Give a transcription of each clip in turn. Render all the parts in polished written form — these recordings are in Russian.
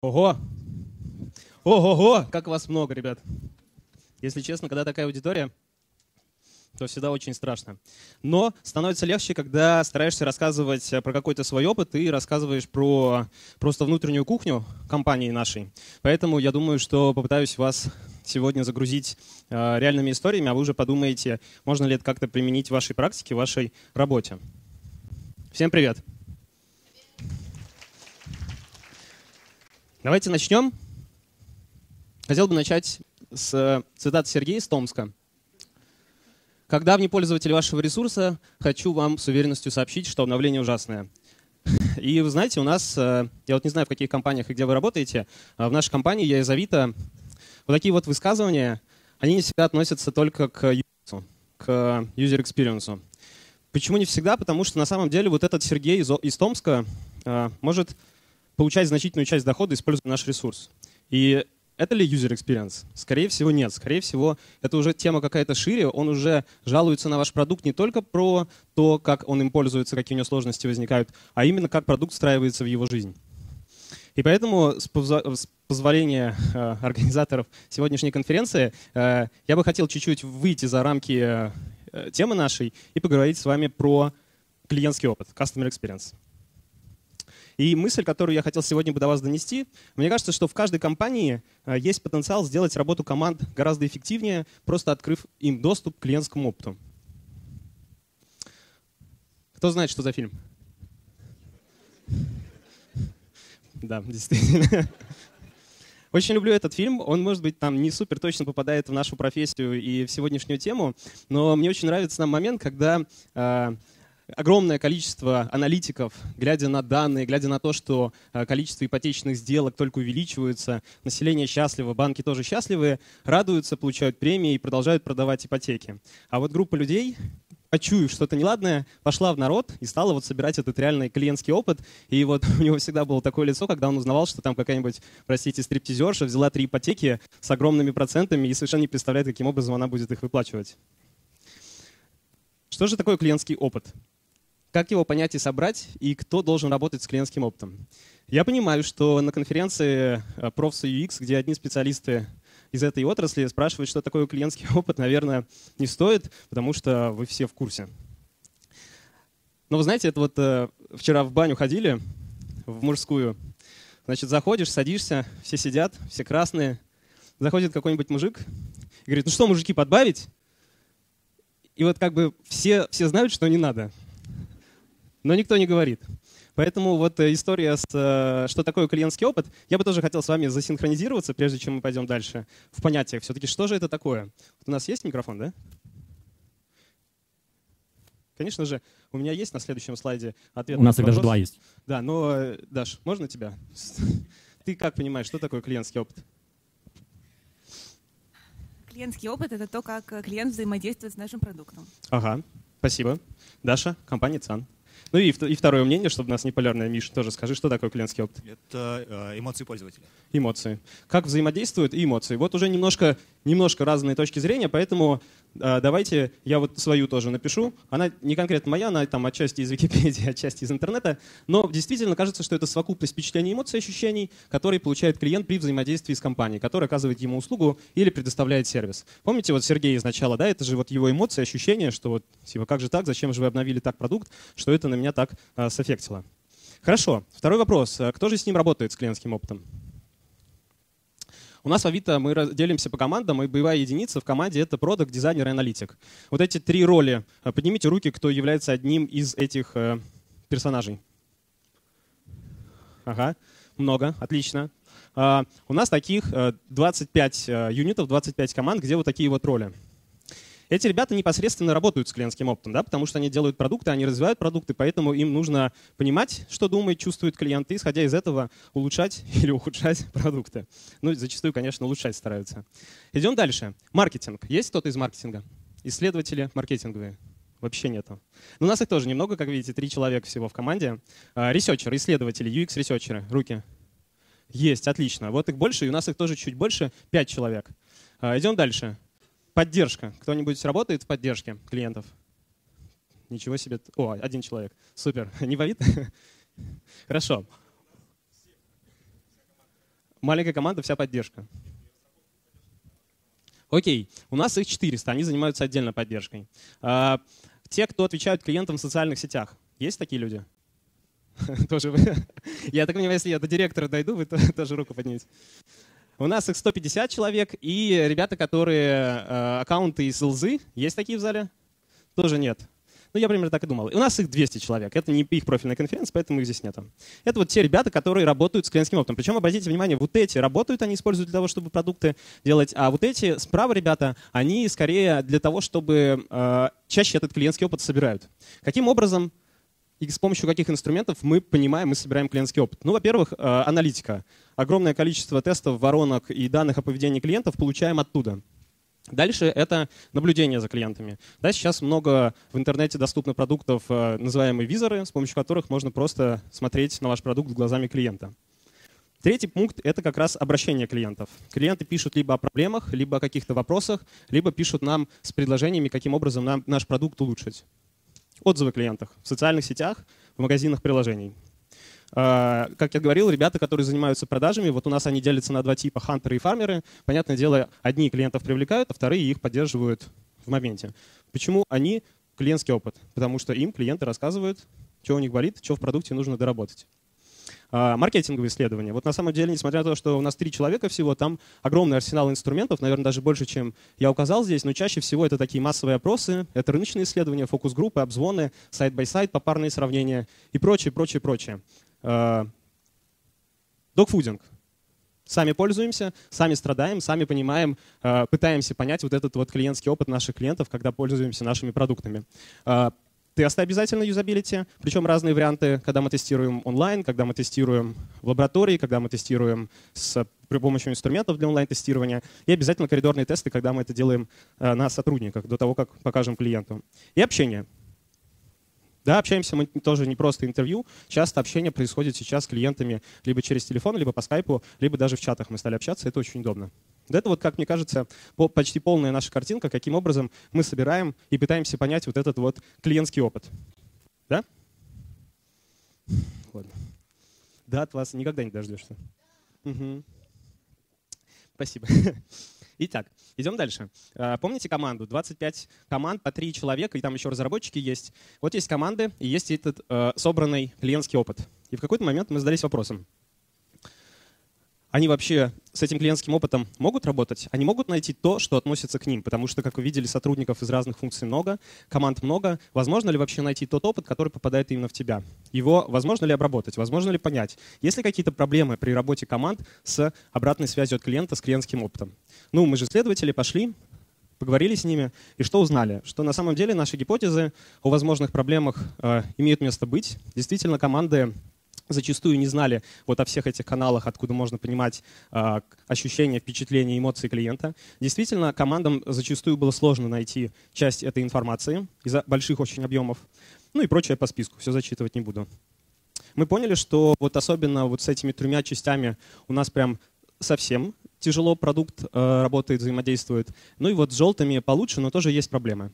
Ого! Ого-го! Как вас много, ребят. Если честно, когда такая аудитория, то всегда очень страшно. Но становится легче, когда стараешься рассказывать про какой-то свой опыт и рассказываешь про просто внутреннюю кухню компании нашей. Поэтому я думаю, что попытаюсь вас сегодня загрузить реальными историями, а вы уже подумаете, можно ли это как-то применить в вашей практике, в вашей работе. Всем привет! Давайте начнем. Хотел бы начать с цитаты Сергея из Томска. «Когда внепользователь вашего ресурса, хочу вам с уверенностью сообщить, что обновление ужасное». И вы знаете, у нас, я вот не знаю, в каких компаниях и где вы работаете, в нашей компании, я из Авито, вот такие вот высказывания, они не всегда относятся только к user experience. Почему не всегда? Потому что на самом деле вот этот Сергей из Томска может получать значительную часть дохода, используя наш ресурс. И это ли user experience? Скорее всего, нет. Скорее всего, это уже тема какая-то шире. Он уже жалуется на ваш продукт не только про то, как он им пользуется, какие у него сложности возникают, а именно как продукт встраивается в его жизнь. И поэтому, с позволения организаторов сегодняшней конференции, я бы хотел чуть-чуть выйти за рамки темы нашей и поговорить с вами про клиентский опыт, customer experience. И мысль, которую я хотел сегодня бы до вас донести, мне кажется, что в каждой компании есть потенциал сделать работу команд гораздо эффективнее, просто открыв им доступ к клиентскому опыту. Кто знает, что за фильм? Да, действительно. Очень люблю этот фильм. Он, может быть, там не супер точно попадает в нашу профессию и в сегодняшнюю тему, но мне очень нравится там момент, когда огромное количество аналитиков, глядя на данные, глядя на то, что количество ипотечных сделок только увеличивается, население счастливо, банки тоже счастливы, радуются, получают премии и продолжают продавать ипотеки. А вот группа людей, почуяв что-то неладное, пошла в народ и стала вот собирать этот реальный клиентский опыт. И вот у него всегда было такое лицо, когда он узнавал, что там какая-нибудь, простите, стриптизерша взяла 3 ипотеки с огромными процентами и совершенно не представляет, каким образом она будет их выплачивать. Что же такое клиентский опыт? Как его понять и собрать, и кто должен работать с клиентским опытом? Я понимаю, что на конференции Profs UX, где одни специалисты из этой отрасли спрашивают, что такое клиентский опыт, наверное, не стоит, потому что вы все в курсе. Но вы знаете, это вот вчера в баню ходили, в мужскую, значит, заходишь, садишься, все сидят, все красные, заходит какой-нибудь мужик и говорит, ну что, мужики, подбавить? И вот как бы все знают, что не надо. Но никто не говорит. Поэтому вот история с что такое клиентский опыт, я бы тоже хотел с вами засинхронизироваться, прежде чем мы пойдем дальше, в понятиях. Все-таки что же это такое? Вот у нас есть микрофон, да? Конечно же, у меня есть на следующем слайде ответ. У нас их даже 2 есть. Да, но, Даш, можно тебя? Ты как понимаешь, что такое клиентский опыт? Клиентский опыт — это то, как клиент взаимодействует с нашим продуктом. Ага, спасибо. Даша, компания ЦАН. Ну и второе мнение, чтобы у нас не полярное, Миш, тоже скажи, что такое клиентский опыт? Это эмоции пользователя. Эмоции. Как взаимодействуют и эмоции. Вот уже немножко разные точки зрения, поэтому давайте я вот свою тоже напишу. Она не конкретно моя, она там отчасти из Википедии, отчасти из интернета, но действительно кажется, что это совокупность впечатлений, эмоций, ощущений, которые получает клиент при взаимодействии с компанией, которая оказывает ему услугу или предоставляет сервис. Помните, вот Сергей изначала, да, это же вот его эмоции, ощущения, что вот типа как же так, зачем же вы обновили так продукт, что это на меня так саффектило. Хорошо, второй вопрос. Кто же с ним работает, с клиентским опытом? У нас в Авито мы делимся по командам, и боевая единица в команде — это продакт, дизайнер и аналитик. Вот эти 3 роли. Поднимите руки, кто является одним из этих персонажей. Ага, много, отлично. У нас таких 25 юнитов, 25 команд, где вот такие вот роли. Эти ребята непосредственно работают с клиентским опытом, да, потому что они делают продукты, они развивают продукты, поэтому им нужно понимать, что думает, чувствует клиент, и, исходя из этого, улучшать или ухудшать продукты. Ну, зачастую, конечно, улучшать стараются. Идем дальше. Маркетинг. Есть кто-то из маркетинга? Исследователи маркетинговые? Вообще нету. Но у нас их тоже немного, как видите, 3 человека всего в команде. Ресерчеры, исследователи, UX-ресерчеры. Руки. Есть, отлично. Вот их больше, и у нас их тоже чуть больше, 5 человек. Идем дальше. Поддержка. Кто-нибудь работает в поддержке клиентов? Ничего себе. О, 1 человек. Супер. Не болит? Хорошо. Маленькая команда, вся поддержка. Окей, у нас их 400, они занимаются отдельно поддержкой. Те, кто отвечают клиентам в социальных сетях, есть такие люди? Тоже вы. Я так понимаю, если я до директора дойду, вы тоже руку поднимете. У нас их 150 человек, и ребята, которые аккаунты из ЛЗ, есть такие в зале? Тоже нет. Ну, я примерно так и думал. И у нас их 200 человек. Это не их профильная конференция, поэтому их здесь нет. Это вот те ребята, которые работают с клиентским опытом. Причем, обратите внимание, вот эти работают, они используют для того, чтобы продукты делать, а вот эти справа ребята, они скорее для того, чтобы чаще этот клиентский опыт собирают. Каким образом и с помощью каких инструментов мы понимаем, мы собираем клиентский опыт? Ну, во-первых, аналитика. Огромное количество тестов, воронок и данных о поведении клиентов получаем оттуда. Дальше это наблюдение за клиентами. Да, сейчас много в интернете доступно продуктов, называемые визоры, с помощью которых можно просто смотреть на ваш продукт глазами клиента. Третий пункт — это как раз обращение клиентов. Клиенты пишут либо о проблемах, либо о каких-то вопросах, либо пишут нам с предложениями, каким образом нам наш продукт улучшить. Отзывы клиентов в социальных сетях, в магазинах приложений. Как я говорил, ребята, которые занимаются продажами, вот у нас они делятся на два типа — хантеры и фармеры. Понятное дело, одни клиентов привлекают, а вторые их поддерживают в моменте. Почему они? Клиентский опыт. Потому что им клиенты рассказывают, что у них болит, что в продукте нужно доработать. Маркетинговые исследования. Вот на самом деле, несмотря на то, что у нас 3 человека всего, там огромный арсенал инструментов, наверное, даже больше, чем я указал здесь, но чаще всего это такие массовые опросы, это рыночные исследования, фокус-группы, обзвоны, сайт-бай-сайт, попарные сравнения и прочее, прочее, прочее. Догфудинг. Сами пользуемся, сами страдаем, сами понимаем, пытаемся понять вот этот вот клиентский опыт наших клиентов, когда пользуемся нашими продуктами. Тесты обязательно юзабилити, причем разные варианты, когда мы тестируем онлайн, когда мы тестируем в лаборатории, когда мы тестируем при помощи инструментов для онлайн-тестирования, и обязательно коридорные тесты, когда мы это делаем на сотрудниках, до того, как покажем клиенту. И общение. Да, общаемся мы тоже не просто интервью. Часто общение происходит сейчас с клиентами либо через телефон, либо по скайпу, либо даже в чатах мы стали общаться. Это очень удобно. Это вот, как мне кажется, почти полная наша картинка, каким образом мы собираем и пытаемся понять вот этот вот клиентский опыт. Да? Ладно. Да, от вас никогда не дождешься. Угу. Спасибо. Итак, идем дальше. Помните команду? 25 команд по 3 человека, и там еще разработчики есть. Вот есть команды, и есть этот собранный клиентский опыт. И в какой-то момент мы задались вопросом. Они вообще с этим клиентским опытом могут работать? Они могут найти то, что относится к ним? Потому что, как вы видели, сотрудников из разных функций много, команд много. Возможно ли вообще найти тот опыт, который попадает именно в тебя? Его возможно ли обработать? Возможно ли понять? Есть ли какие-то проблемы при работе команд с обратной связью от клиента, с клиентским опытом? Ну, мы же исследователи, пошли, поговорили с ними, и что узнали? Что на самом деле наши гипотезы о возможных проблемах имеют место быть. Действительно, команды зачастую не знали вот о всех этих каналах, откуда можно понимать ощущения, впечатления, эмоции клиента. Действительно, командам зачастую было сложно найти часть этой информации из-за больших очень объемов. Ну и прочее по списку, все зачитывать не буду. Мы поняли, что вот особенно вот с этими 3 частями у нас прям совсем тяжело продукт работает, взаимодействует. Ну и вот с желтыми получше, но тоже есть проблемы.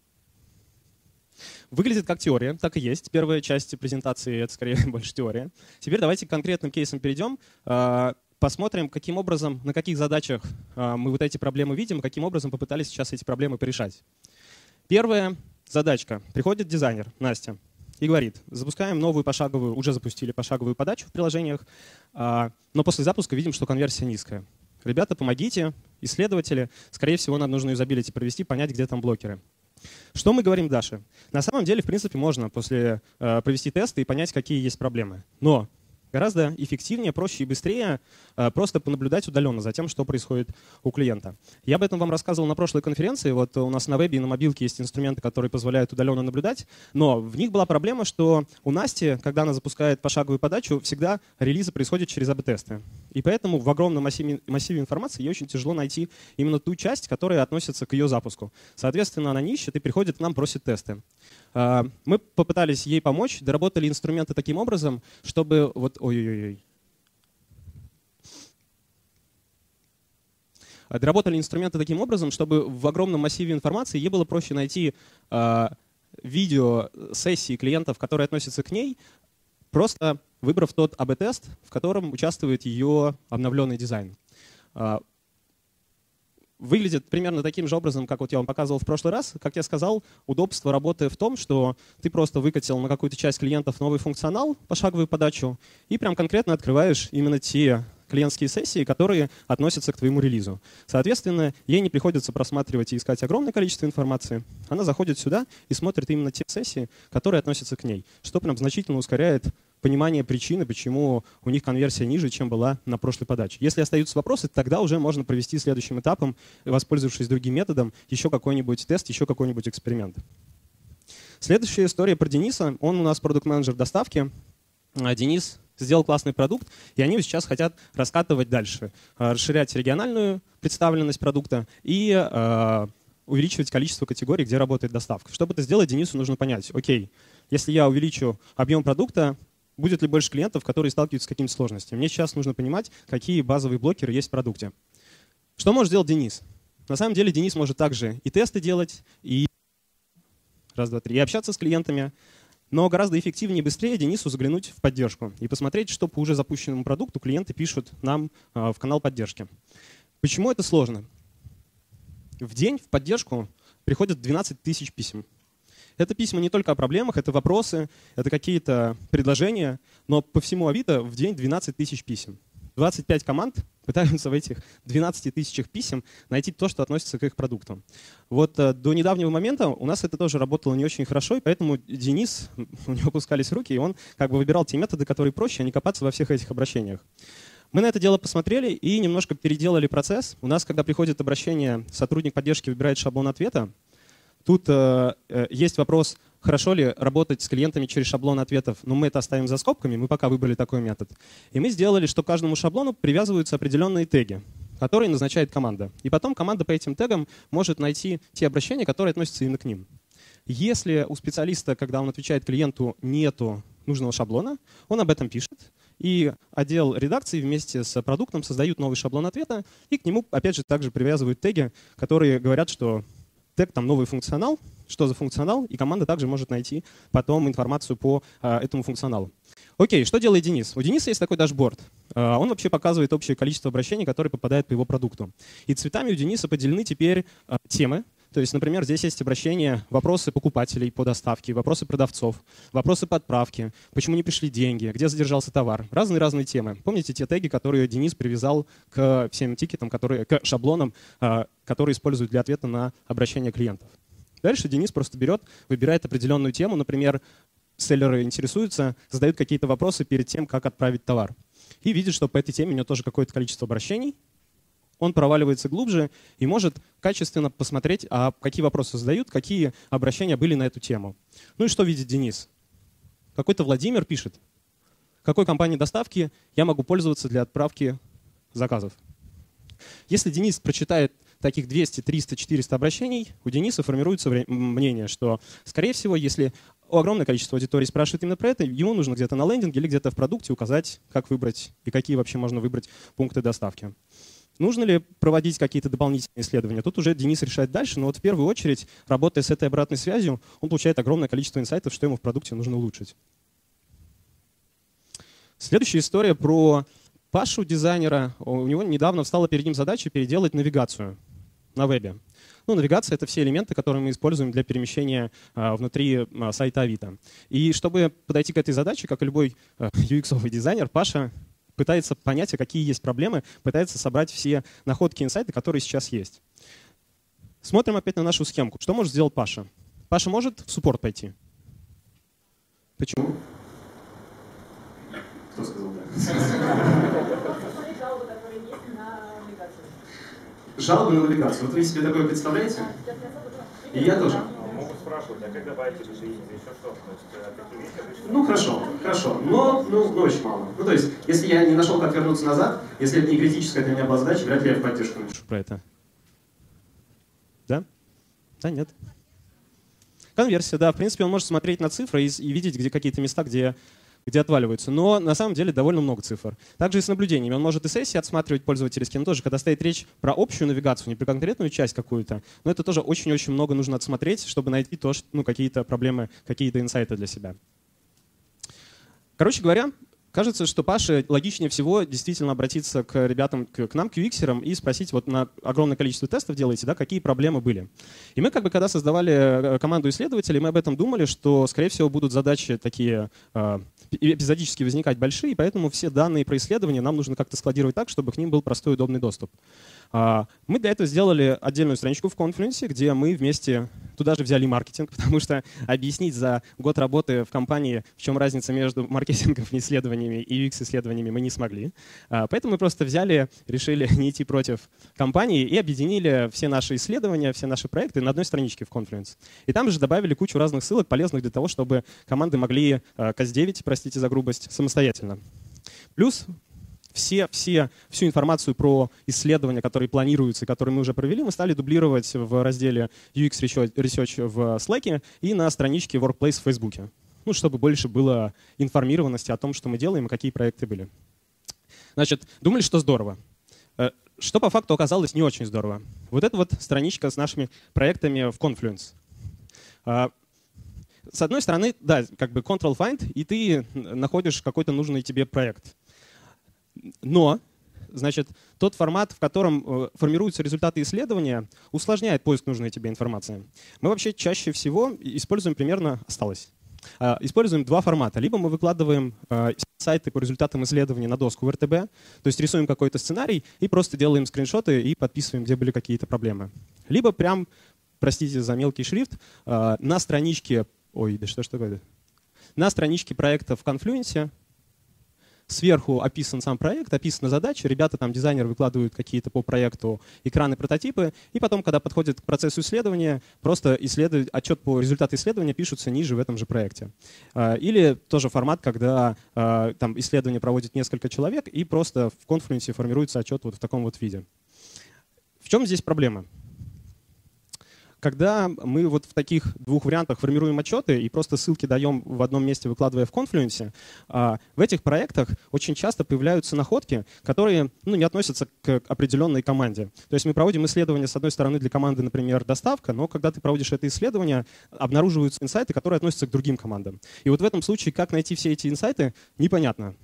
Выглядит как теория, так и есть. Первая часть презентации — это скорее больше теория. Теперь давайте к конкретным кейсам перейдем. Посмотрим, каким образом, на каких задачах мы вот эти проблемы видим, и каким образом попытались сейчас эти проблемы порешать. Первая задачка. Приходит дизайнер, Настя, и говорит: запускаем новую пошаговую, уже запустили пошаговую подачу в приложениях, но после запуска видим, что конверсия низкая. Ребята, помогите, исследователи, скорее всего, нам нужно юзабилити провести, понять, где там блокеры. Что мы говорим Даше? На самом деле, в принципе, можно после провести тесты и понять, какие есть проблемы. Но гораздо эффективнее, проще и быстрее просто понаблюдать удаленно за тем, что происходит у клиента. Я об этом вам рассказывал на прошлой конференции. Вот у нас на вебе и на мобилке есть инструменты, которые позволяют удаленно наблюдать. Но в них была проблема, что у Насти, когда она запускает пошаговую подачу, всегда релизы происходят через АБ-тесты. И поэтому в огромном массиве информации ей очень тяжело найти именно ту часть, которая относится к ее запуску. Соответственно, она не ищет и приходит к нам, просит тесты. Мы попытались ей помочь, доработали инструменты таким образом, чтобы вот доработали инструменты таким образом, чтобы в огромном массиве информации ей было проще найти видео сессии клиентов, которые относятся к ней, просто выбрав тот АБ-тест, в котором участвует ее обновленный дизайн. Выглядит примерно таким же образом, как вот я вам показывал в прошлый раз. Как я сказал, удобство работы в том, что ты просто выкатил на какую-то часть клиентов новый функционал, пошаговую подачу, и прям конкретно открываешь именно те клиентские сессии, которые относятся к твоему релизу. Соответственно, ей не приходится просматривать и искать огромное количество информации. Она заходит сюда и смотрит именно те сессии, которые относятся к ней, что прям значительно ускоряет понимание причины, почему у них конверсия ниже, чем была на прошлой подаче. Если остаются вопросы, тогда уже можно провести следующим этапом, воспользовавшись другим методом, еще какой-нибудь тест, еще какой-нибудь эксперимент. Следующая история про Дениса. Он у нас продукт-менеджер доставки. Денис сделал классный продукт, и они сейчас хотят раскатывать дальше, расширять региональную представленность продукта и увеличивать количество категорий, где работает доставка. Чтобы это сделать, Денису нужно понять, окей, если я увеличу объем продукта, будет ли больше клиентов, которые сталкиваются с какими-то сложностями. Мне сейчас нужно понимать, какие базовые блокеры есть в продукте. Что может сделать Денис? На самом деле Денис может также и тесты делать, и и общаться с клиентами. Но гораздо эффективнее и быстрее Денису заглянуть в поддержку и посмотреть, что по уже запущенному продукту клиенты пишут нам в канал поддержки. Почему это сложно? В день в поддержку приходят 12 тысяч писем. Это письма не только о проблемах, это вопросы, это какие-то предложения, но по всему Авито в день 12 тысяч писем. 25 команд пытаются в этих 12 тысячах писем найти то, что относится к их продуктам. Вот до недавнего момента у нас это тоже работало не очень хорошо, и поэтому Денис, у него опускались руки, и он как бы выбирал те методы, которые проще, а не копаться во всех этих обращениях. Мы на это дело посмотрели и немножко переделали процесс. У нас, когда приходит обращение, сотрудник поддержки выбирает шаблон ответа. Тут есть вопрос, хорошо ли работать с клиентами через шаблон ответов, но мы это оставим за скобками, мы пока выбрали такой метод. И мы сделали, что к каждому шаблону привязываются определенные теги, которые назначает команда. И потом команда по этим тегам может найти те обращения, которые относятся именно к ним. Если у специалиста, когда он отвечает клиенту, нету нужного шаблона, он об этом пишет, и отдел редакции вместе с продуктом создают новый шаблон ответа, и к нему, опять же, также привязывают теги, которые говорят, что тег там новый функционал, что за функционал, и команда также может найти потом информацию по этому функционалу. Окей, что делает Денис? У Дениса есть такой дашборд. Он вообще показывает общее количество обращений, которые попадают по его продукту. И цветами у Дениса поделены теперь темы. То есть, например, здесь есть обращения, вопросы покупателей по доставке, вопросы продавцов, вопросы по отправке, почему не пришли деньги, где задержался товар. Разные-разные темы. Помните те теги, которые Денис привязал к всем тикетам, к шаблонам, которые используют для ответа на обращения клиентов. Дальше Денис просто берет, выбирает определенную тему. Например, селлеры интересуются, задают какие-то вопросы перед тем, как отправить товар. И видит, что по этой теме у него тоже какое-то количество обращений. Он проваливается глубже и может качественно посмотреть, а какие вопросы задают, какие обращения были на эту тему. Ну и что видит Денис? Какой-то Владимир пишет, какой компании доставки я могу пользоваться для отправки заказов. Если Денис прочитает таких 200, 300, 400 обращений, у Дениса формируется мнение, что, скорее всего, если огромное количество аудитории спрашивает именно про это, ему нужно где-то на лендинге или где-то в продукте указать, как выбрать и какие вообще можно выбрать пункты доставки. Нужно ли проводить какие-то дополнительные исследования? Тут уже Денис решает дальше, но вот в первую очередь, работая с этой обратной связью, он получает огромное количество инсайтов, что ему в продукте нужно улучшить. Следующая история про Пашу, дизайнера. У него недавно встала перед ним задача переделать навигацию на вебе. Ну, навигация — это все элементы, которые мы используем для перемещения внутри сайта Авито. И чтобы подойти к этой задаче, как и любой UX-овый дизайнер, Паша пытается понять, какие есть проблемы, пытается собрать все находки, инсайты, которые сейчас есть. Смотрим опять на нашу схемку. Что может сделать Паша? Паша может в суппорт пойти? Почему? Кто сказал да? Жалобы на навигацию. Вот вы себе такое представляете? И я тоже. Могут спрашивать, а когда байки еще что? Ну, хорошо. Но очень мало. Ну, то есть, если я не нашел, как вернуться назад, если это не критическая для меня была задача, вряд ли я в поддержку напишу про это. Да? Да, нет. Конверсия, да. В принципе, он может смотреть на цифры и видеть где какие-то места, где отваливаются. Но на самом деле довольно много цифр. Также и с наблюдениями. Он может и сессии отсматривать пользовательские, но тоже, когда стоит речь про общую навигацию, не про конкретную часть какую-то, но это тоже очень-очень много нужно отсмотреть, чтобы найти какие-то проблемы, какие-то инсайты для себя. Короче говоря, Кажется, что Паше логичнее всего действительно обратиться к ребятам, к нам, к UX-ерам, и спросить, вот на огромное количество тестов делаете, да, какие проблемы были. И мы, когда создавали команду исследователей, мы об этом думали, что, скорее всего, будут задачи такие эпизодически возникать большие, и поэтому все данные про исследования нам нужно как-то складировать так, чтобы к ним был простой и удобный доступ. Мы для этого сделали отдельную страничку в Confluence, где мы вместе туда же взяли маркетинг, потому что объяснить за год работы в компании, в чем разница между маркетингом и исследованиями и UX-исследованиями, мы не смогли. Поэтому мы просто взяли, решили не идти против компании и объединили все наши исследования, все наши проекты на одной страничке в Confluence. И там же добавили кучу разных ссылок, полезных для того, чтобы команды могли CAS-9, простите за грубость, самостоятельно. Плюс всю информацию про исследования, которые планируются и которые мы уже провели, мы стали дублировать в разделе UX Research в Slack и на страничке Workplace в Facebook. Ну, чтобы больше было информированности о том, что мы делаем и какие проекты были. Значит, думали, что здорово. Что по факту оказалось не очень здорово. Вот это вот страничка с нашими проектами в Confluence. С одной стороны, да, как бы Ctrl-Find, и ты находишь какой-то нужный тебе проект. Но, значит, тот формат, в котором формируются результаты исследования, усложняет поиск нужной тебе информации. Мы вообще чаще всего используем используем два формата. Либо мы выкладываем сайты по результатам исследования на доску в РТБ, то есть рисуем какой-то сценарий и просто делаем скриншоты и подписываем, где были какие-то проблемы. Либо прям, простите за мелкий шрифт, на страничке, на страничке проекта в Confluence сверху описан сам проект, описана задача, ребята, там, дизайнеры выкладывают какие-то по проекту экраны, прототипы, и потом, когда подходит к процессу исследования, просто отчет по результату исследования пишутся ниже в этом же проекте. Или тоже формат, когда там исследование проводит несколько человек, и просто в Confluence формируется отчет вот в таком вот виде. В чем здесь проблема? Когда мы вот в таких двух вариантах формируем отчеты и просто ссылки даем в одном месте, выкладывая в Confluence, в этих проектах очень часто появляются находки, которые не относятся к определенной команде. То есть мы проводим исследование, с одной стороны, для команды, например, доставка, но когда ты проводишь это исследование, обнаруживаются инсайты, которые относятся к другим командам. И вот в этом случае, как найти все эти инсайты, непонятно.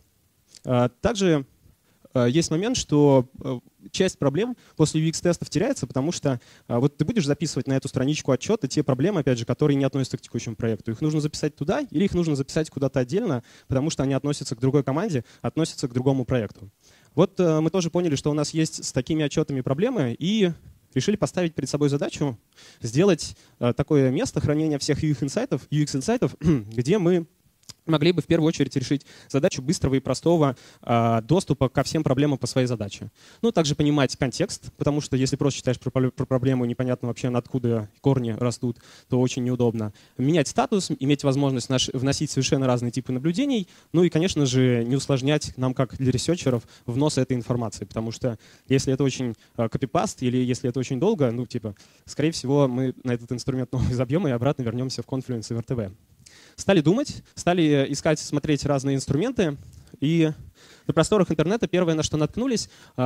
Также есть момент, что часть проблем после UX-тестов теряется, потому что вот ты будешь записывать на эту страничку отчета те проблемы, опять же, которые не относятся к текущему проекту. Их нужно записать туда или их нужно записать куда-то отдельно, потому что они относятся к другой команде, относятся к другому проекту. Вот мы тоже поняли, что у нас есть с такими отчетами проблемы, и решили поставить перед собой задачу сделать такое место хранения всех UX-инсайтов, где мы могли бы в первую очередь решить задачу быстрого и простого доступа ко всем проблемам по своей задаче. Ну, также понимать контекст, потому что если просто читаешь про проблему, непонятно вообще, откуда корни растут, то очень неудобно. Менять статус, иметь возможность вносить совершенно разные типы наблюдений, ну и, конечно же, не усложнять нам, как для ресерчеров, внос этой информации, потому что если это очень копипаст или если это очень долго, скорее всего, мы на этот инструмент новый забьем и обратно вернемся в Confluence и в РТБ. Стали думать, стали искать, смотреть разные инструменты, и на просторах интернета первое, на что наткнулись,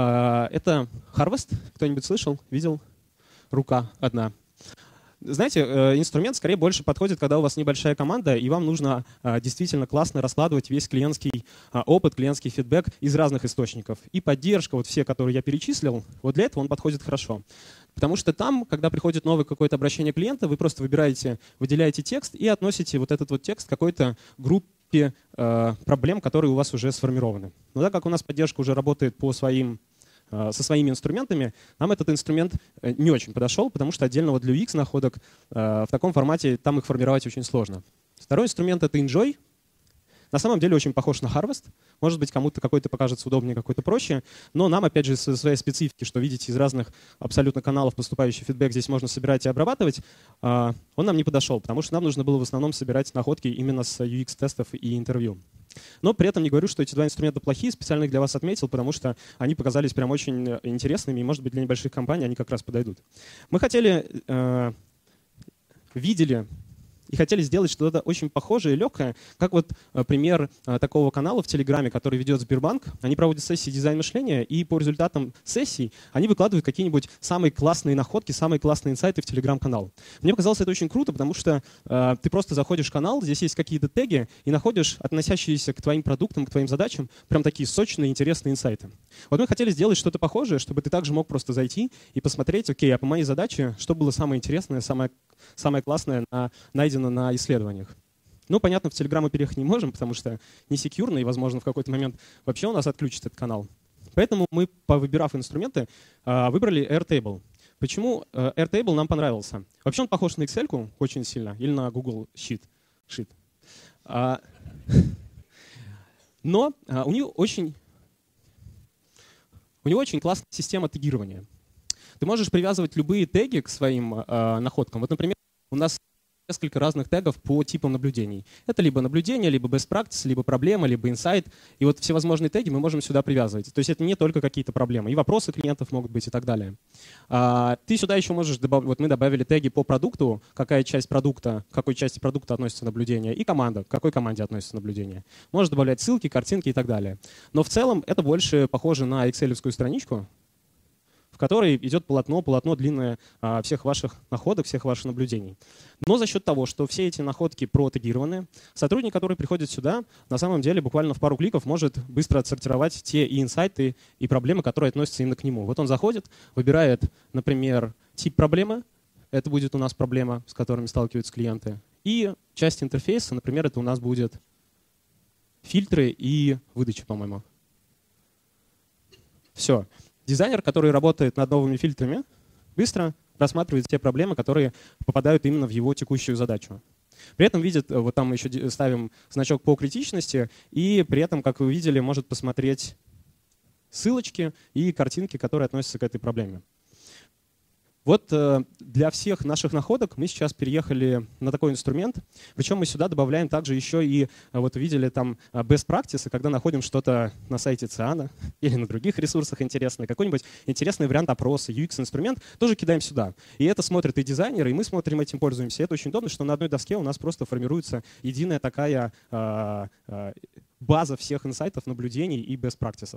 это Harvest. Кто-нибудь слышал, видел? Рука одна. Знаете, инструмент скорее больше подходит, когда у вас небольшая команда, и вам нужно действительно классно раскладывать весь клиентский опыт, клиентский фидбэк из разных источников. И поддержка, вот все, которые я перечислил, вот для этого он подходит хорошо. Потому что там, когда приходит новое какое-то обращение клиента, вы просто выделяете текст и относите вот этот вот текст к какой-то группе проблем, которые у вас уже сформированы. Но так как у нас поддержка уже работает со своими инструментами, нам этот инструмент не очень подошел, потому что отдельно вот для UX находок в таком формате там их формировать очень сложно. Второй инструмент — это Enjoy. На самом деле очень похож на Harvest. Может быть, кому-то какой-то покажется удобнее, какой-то проще, но нам, опять же, со своей специфики, что видите, из разных абсолютно каналов поступающий фидбэк здесь можно собирать и обрабатывать, он нам не подошел, потому что нам нужно было в основном собирать находки именно с UX-тестов и интервью. Но при этом не говорю, что эти два инструмента плохие, специально их для вас отметил, потому что они показались прям очень интересными, и, может быть, для небольших компаний они как раз подойдут. Мы видели и хотели сделать что-то очень похожее и легкое, как вот пример такого канала в Телеграме, который ведет Сбербанк. Они проводят сессии дизайн мышления, и по результатам сессий они выкладывают какие-нибудь самые классные находки, самые классные инсайты в Телеграм-канал. Мне показалось это очень круто, потому что ты просто заходишь в канал, здесь есть какие-то теги, и находишь относящиеся к твоим продуктам, к твоим задачам, прям такие сочные, интересные инсайты. Вот мы хотели сделать что-то похожее, чтобы ты также мог просто зайти и посмотреть, окей, а по моей задаче, что было самое интересное, самое классное найдено на исследованиях. Ну, понятно, в Telegram мы переехать не можем, потому что не секьюрно, и, возможно, в какой-то момент вообще у нас отключат этот канал. Поэтому мы, повыбирав инструменты, выбрали Airtable. Почему Airtable нам понравился? Вообще он похож на Excel очень сильно, или на Google Sheet. Но у него очень классная система тегирования. Ты можешь привязывать любые теги к своим находкам. Вот, например, у нас несколько разных тегов по типам наблюдений. Это либо наблюдение, либо best practice, либо проблема, либо инсайт. И вот всевозможные теги мы можем сюда привязывать. То есть это не только какие-то проблемы. И вопросы клиентов могут быть и так далее. Ты сюда еще можешь добавить, вот мы добавили теги по продукту, какая часть продукта, к какой части продукта относится наблюдение, и команда, к какой команде относится наблюдение. Можешь добавлять ссылки, картинки и так далее. Но в целом это больше похоже на Excel-овскую страничку, в которой идет полотно длинное всех ваших находок, всех ваших наблюдений. Но за счет того, что все эти находки протегированы, сотрудник, который приходит сюда, на самом деле буквально в пару кликов может быстро отсортировать те и инсайты, и проблемы, которые относятся именно к нему. Вот он заходит, выбирает, например, тип проблемы, это будет у нас проблема, с которыми сталкиваются клиенты, и часть интерфейса, например, это у нас будет фильтры и выдача, по-моему. Все. Дизайнер, который работает над новыми фильтрами, быстро рассматривает те проблемы, которые попадают именно в его текущую задачу. При этом видит, вот там мы еще ставим значок по критичности, и при этом, как вы видели, может посмотреть ссылочки и картинки, которые относятся к этой проблеме. Вот для всех наших находок мы сейчас переехали на такой инструмент, причем мы сюда добавляем также еще и, вот видели там best practice, когда находим что-то на сайте Циана или на других ресурсах интересное, какой-нибудь интересный вариант опроса, UX-инструмент, тоже кидаем сюда. И это смотрят и дизайнеры, и мы смотрим, этим пользуемся. И это очень удобно, что на одной доске у нас просто формируется единая такая база всех инсайтов, наблюдений и best practices.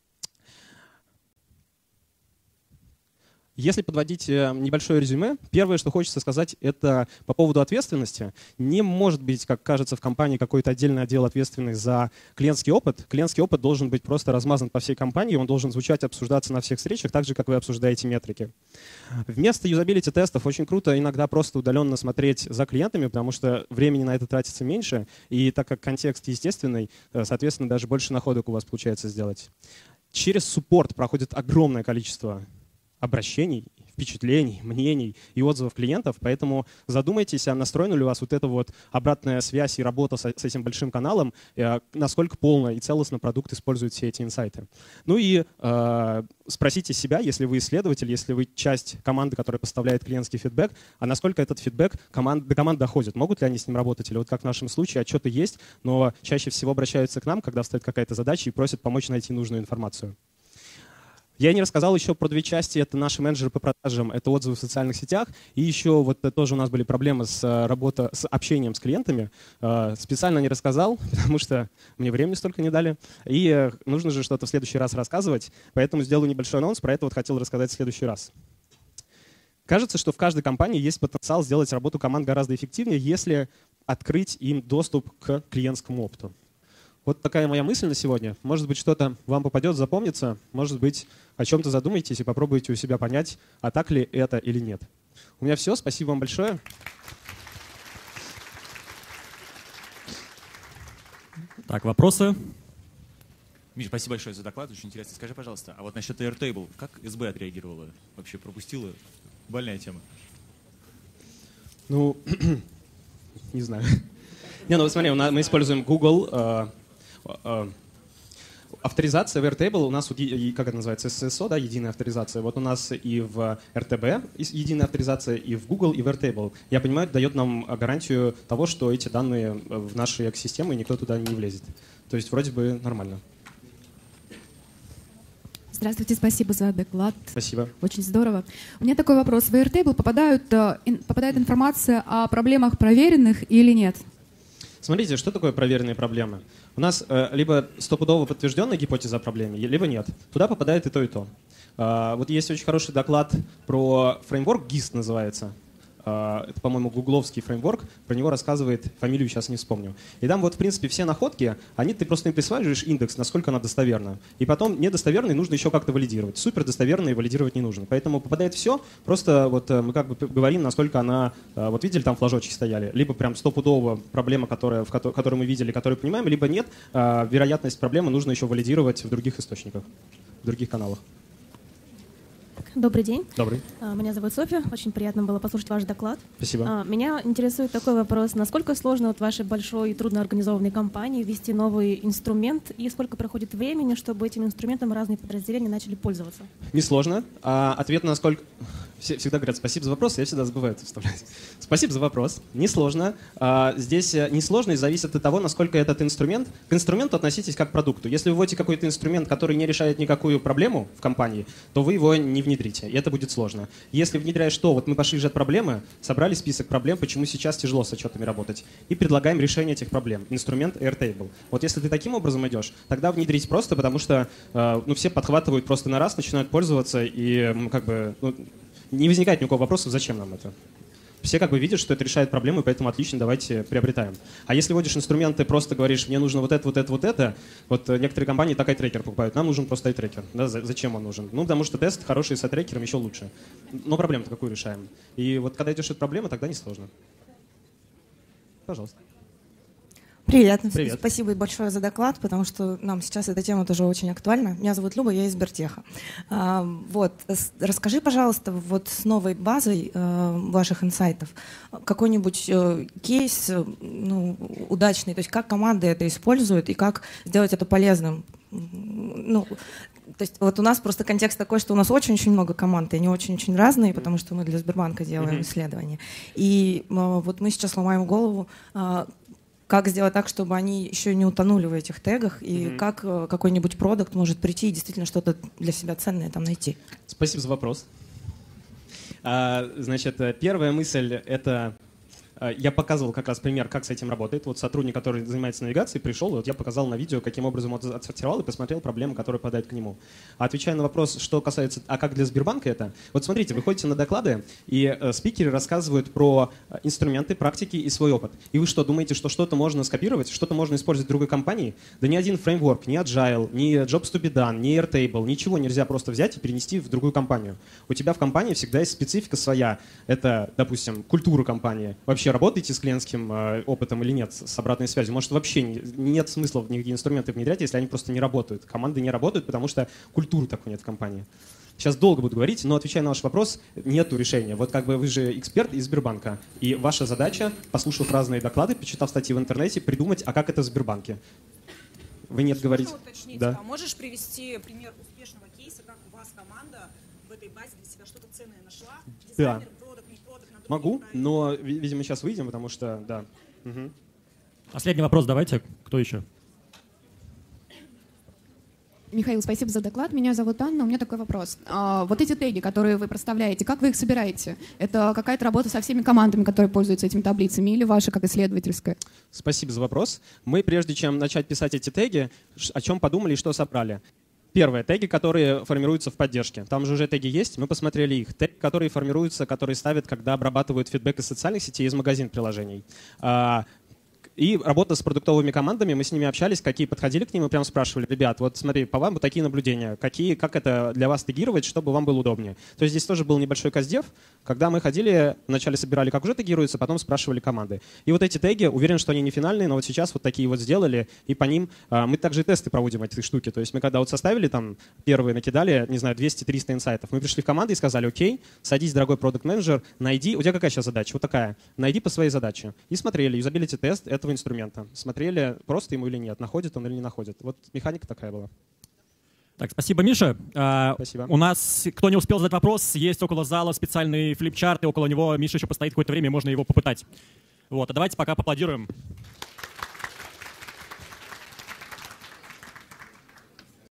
Если подводить небольшое резюме, первое, что хочется сказать, это по поводу ответственности. Не может быть, как кажется, в компании какой-то отдельный отдел ответственный за клиентский опыт. Клиентский опыт должен быть просто размазан по всей компании, он должен звучать, обсуждаться на всех встречах, так же, как вы обсуждаете метрики. Вместо юзабилити-тестов очень круто иногда просто удаленно смотреть за клиентами, потому что времени на это тратится меньше, и так как контекст естественный, соответственно, даже больше находок у вас получается сделать. Через суппорт проходит огромное количество обращений, впечатлений, мнений и отзывов клиентов, поэтому задумайтесь, а настроена ли у вас вот эта вот обратная связь и работа с этим большим каналом, насколько полно и целостно продукт использует все эти инсайты. Ну и спросите себя, если вы исследователь, если вы часть команды, которая поставляет клиентский фидбэк, а насколько этот фидбэк до команд доходит, могут ли они с ним работать, или вот как в нашем случае отчеты есть, но чаще всего обращаются к нам, когда встает какая-то задача и просят помочь найти нужную информацию. Я не рассказал еще про две части. Это наши менеджеры по продажам, это отзывы в социальных сетях. И еще вот тоже у нас были проблемы с общением с клиентами. Специально не рассказал, потому что мне времени столько не дали. И нужно же что-то в следующий раз рассказывать. Поэтому сделаю небольшой анонс. Про это вот хотел рассказать в следующий раз. Кажется, что в каждой компании есть потенциал сделать работу команд гораздо эффективнее, если открыть им доступ к клиентскому опыту. Вот такая моя мысль на сегодня. Может быть, что-то вам попадет, запомнится. Может быть, о чем-то задумаетесь и попробуете у себя понять, а так ли это или нет. У меня все. Спасибо вам большое. Так, вопросы? Миш, спасибо большое за доклад. Очень интересно. Скажи, пожалуйста, а вот насчет Airtable, как СБ отреагировала? Вообще пропустила? Больная тема. Ну, не знаю. Не, ну смотри, мы используем Google. Авторизация в Airtable у нас, как это называется, SSO, да, единая авторизация. Вот у нас и в RTB единая авторизация, и в Google, и в Airtable. Я понимаю, это дает нам гарантию того, что эти данные в нашей экосистеме, и никто туда не влезет. То есть вроде бы нормально. Здравствуйте, спасибо за доклад. Спасибо. Очень здорово. У меня такой вопрос. В Airtable попадает информация о проблемах проверенных или нет? Смотрите, что такое проверенные проблемы? У нас либо стопудово подтвержденная гипотеза о проблеме, либо нет. Туда попадает и то, и то. Вот есть очень хороший доклад про фреймворк, GIST называется. Это, по-моему, гугловский фреймворк, про него рассказывает, фамилию сейчас не вспомню. И там вот, в принципе, все находки, ты просто им присваиваешь индекс, насколько она достоверна. И потом недостоверные нужно еще как-то валидировать. Супер достоверные валидировать не нужно. Поэтому попадает все, просто вот мы как бы говорим, насколько она, вот видели, там флажочки стояли, либо прям стопудово проблема, которую мы видели, которую понимаем, либо нет, вероятность проблемы нужно еще валидировать в других источниках, в других каналах. Добрый день. Добрый. Меня зовут Софья. Очень приятно было послушать ваш доклад. Спасибо. Меня интересует такой вопрос. Насколько сложно вот вашей большой и трудно организованной компании ввести новый инструмент и сколько проходит времени, чтобы этим инструментом разные подразделения начали пользоваться? Несложно. Ответ на сколько... Всегда говорят спасибо за вопрос, я всегда забываю это вставлять. Спасибо за вопрос. Несложно. Здесь несложно и зависит от того, насколько этот инструмент... К инструменту относитесь как к продукту. Если вы вводите какой-то инструмент, который не решает никакую проблему в компании, то вы его не внедрите, и это будет сложно. Если внедряешь что, вот мы пошли же от проблемы, собрали список проблем, почему сейчас тяжело с отчетами работать, и предлагаем решение этих проблем. Инструмент Airtable. Вот если ты таким образом идешь, тогда внедрить просто, потому что все подхватывают просто на раз, начинают пользоваться, и не возникает никакого вопроса, зачем нам это. Все как бы видят, что это решает проблему, и поэтому отлично, давайте приобретаем. А если вводишь инструменты, просто говоришь, мне нужно вот это, вот некоторые компании так iTracker покупают, нам нужен просто iTracker. Да, зачем он нужен? Потому что тест хороший с iTracker'ом еще лучше. Но проблему-то какую решаем? И вот когда идешь от проблемы, тогда несложно. Пожалуйста. Привет. Спасибо большое за доклад, потому что нам сейчас эта тема тоже очень актуальна. Меня зовут Люба, я из Сбертеха. Расскажи, пожалуйста, вот с новой базой ваших инсайтов какой-нибудь кейс удачный, то есть как команды это используют и как сделать это полезным. То есть вот у нас просто контекст такой, что у нас очень-очень много команд, и они очень-очень разные, потому что мы для Сбербанка делаем исследования. И вот мы сейчас ломаем голову, как сделать так, чтобы они еще не утонули в этих тегах, и как какой-нибудь продукт может прийти и действительно что-то для себя ценное там найти. Спасибо за вопрос. Значит, первая мысль — это... Я показывал как раз пример, как с этим работает. Вот сотрудник, который занимается навигацией, пришел, и вот я показал на видео, каким образом он отсортировал и посмотрел проблемы, которые попадают к нему. Отвечая на вопрос, что касается, как для Сбербанка это, вот смотрите, вы ходите на доклады, и спикеры рассказывают про инструменты, практики и свой опыт. И вы что, думаете, что что-то можно скопировать, что-то можно использовать в другой компании? Да ни один фреймворк, ни Agile, ни Jobs to be done, ни Airtable, ничего нельзя просто взять и перенести в другую компанию. У тебя в компании всегда есть специфика своя. Это, допустим, культура компании. Вообще работаете с клиентским опытом или нет, с обратной связью? Может, вообще нет смысла в никакие инструменты внедрять, если они просто не работают. Команды не работают, потому что культуры такой нет в компании. Сейчас долго буду говорить, но отвечая на ваш вопрос, нету решения. Вот как бы вы же эксперт из Сбербанка, и ваша задача, послушав разные доклады, почитав статьи в интернете, придумать, а как это в Сбербанке. Вы нет говорить. Да. А можешь привести пример успешного кейса, как у вас команда в этой базе для себя что-то ценное нашла? Да. Могу, но, видимо, сейчас выйдем, потому что, да. Последний вопрос давайте. Кто еще? Михаил, спасибо за доклад. Меня зовут Анна. У меня такой вопрос. Вот эти теги, которые вы проставляете, как вы их собираете? Это какая-то работа со всеми командами, которые пользуются этими таблицами, или ваша как исследовательская? Спасибо за вопрос. Мы, прежде чем начать писать эти теги, о чем подумали и что собрали. Первое, теги, которые формируются в поддержке. Там же уже теги есть, мы посмотрели их. Теги, которые формируются, которые ставят, когда обрабатывают фидбэк из социальных сетей, из магазин приложений. И работа с продуктовыми командами, мы с ними общались, какие подходили к ним и прям спрашивали: ребят, вот смотри, по вам вот такие наблюдения, как это для вас тегировать, чтобы вам было удобнее. То есть здесь тоже был небольшой каздев, когда мы ходили, вначале собирали, как уже тегируется, потом спрашивали команды. И вот эти теги, уверен, что они не финальные, но вот сейчас вот такие вот сделали, и по ним мы также и тесты проводим эти штуки. То есть мы когда вот составили там первые, накидали, не знаю, 200-300 инсайтов, мы пришли в команду и сказали: окей, садись, дорогой продакт-менеджер, найди, у тебя какая сейчас задача? Вот такая, найди по своей задаче. И смотрели, юзабилити тест этого инструмента. Смотрели, просто ему или нет, находит он или не находит. Вот механика такая была. Так, спасибо, Миша. Спасибо. У нас, кто не успел задать вопрос, есть около зала специальный флипчарт, и около него Миша еще постоит какое-то время, можно его попытать. Вот, а давайте пока поаплодируем.